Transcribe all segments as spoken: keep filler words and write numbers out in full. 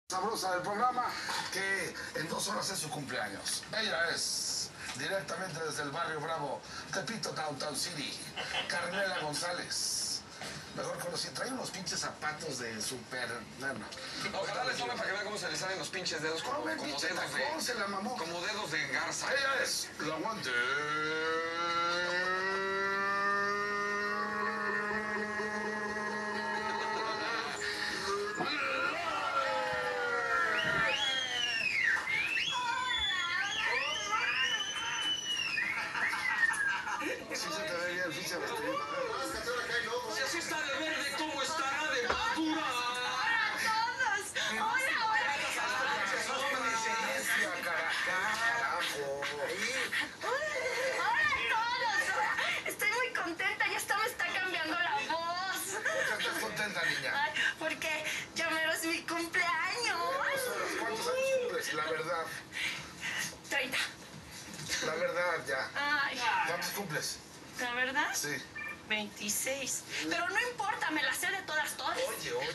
Sabrosa del programa, que en dos horas es su cumpleaños. Ella es, directamente desde el barrio Bravo, Tepito, Downtown City, Carmela González. Mejor conocido, trae unos pinches zapatos de super... Bueno, ojalá les tome para que vean cómo se les salen los pinches dedos, como, como, dedos, de, se la mamó. como dedos de garza. Ella es la guante. Sí se te ve bien, ficha vestida. Si así está de verde, ¿cómo estará de madura? ¡Hola a todos! ¡Hola, hola! ¡Hola a todos! Estoy muy contenta, ya hasta me está cambiando la voz. ¿Por qué estás contenta, niña? Ay, porque ya mero es mi cumpleaños. ¿Cuántos años cumples? La verdad. treinta. La verdad, ya. Ay, ¿Cuántos cumples? ¿la verdad? Sí. veintiséis. Pero no importa, me la sé de todas, todas. Oye, oye.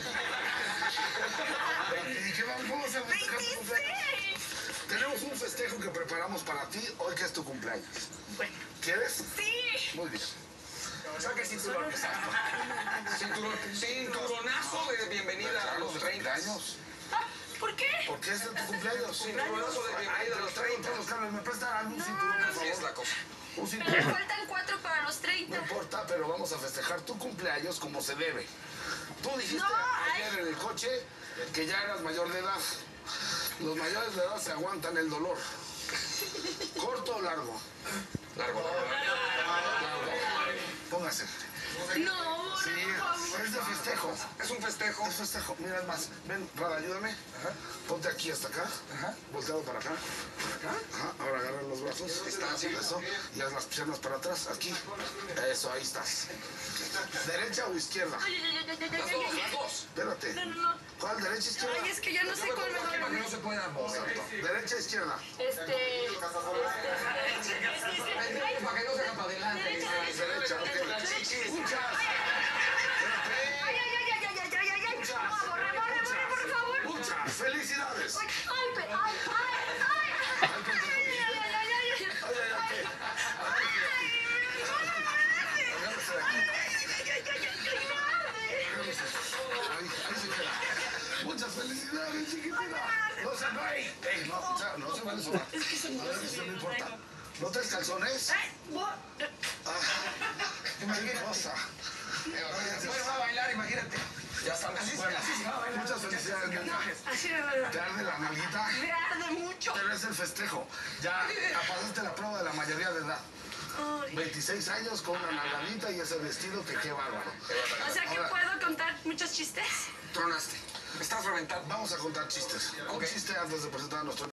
¿Y qué vamos a festejar tu cumpleaños? veintiséis. Tenemos un festejo que preparamos para ti hoy que es tu cumpleaños. Bueno, ¿Quieres? sí. Muy bien. Saca el cinturón. Cinturón, cinturonazo de bienvenida a los treinta años. Ah, ¿por qué? ¿Por qué es de tu cumpleaños? Cinturonazo de bienvenida a los treinta. Los cables, ¿me prestan algún cinturón, por Así es favor? la cosa. Un Pero me cinturón. faltan cuatro para los No treinta. importa, pero vamos a festejar tu cumpleaños como se debe. Tú dijiste No, ay. ayer en el coche que ya eras mayor de edad. Los mayores de edad se aguantan el dolor. ¿Corto o largo? Largo, largo. Largo. Póngase. No, amor, Sí, por favor. es de festejo. Es un festejo. Es festejo. Mira, es más. Ven, Rada, ayúdame. Ajá. Ponte aquí hasta acá. Ajá. Volteado para acá. Acá. Ajá. Ahora agarra los brazos. Está así. Eso. Y haz las piernas para atrás. Aquí. Eso, ahí estás. ¿Derecha o izquierda? Ay, ay, ay, ay, ay, Las ay, dos, ay. las dos. Espérate. No, no, no. ¿Cuál? ¿Derecha, izquierda? Ay, es que ya no sé cuál me Para que duele. no se puedan mover. Derecha, izquierda. Este. Este. Para que no se haga para adelante. Derecha, ok. Muchas. Ay, ay, ay, ay, ay, ay, ay, ay, ay. No, borre, borre, borre, por favor. Muchas felicidades. Ay, ay, pe- ay, ay, ay. Ay, ay, ay, ay, ay, ay. Ay, ay, ay. Ahí, ahí se queda. Muchas felicidades, chiquitina. No se va. Ey, no, o sea, no se van a sobar. Es que son A ver, dos, eso no no importa. traigo. ¿No traes calzones? Ay, bo- Ah, qué cosa. Bueno, va a bailar, imagínate. Ya estamos. Bueno, muchas felicidades, niña. Así me duele. ¿Te arde la nalguita? Me arde mucho. Pero es el festejo. Ya pasaste la prueba de la mayoría de edad. Ay. veintiséis años con una nalgadita y ese vestido que qué bárbaro. O sea que Ahora, puedo contar muchos chistes. Tronaste. Estás reventando. vamos a contar chistes. Un Ok. chiste antes de presentar a nuestro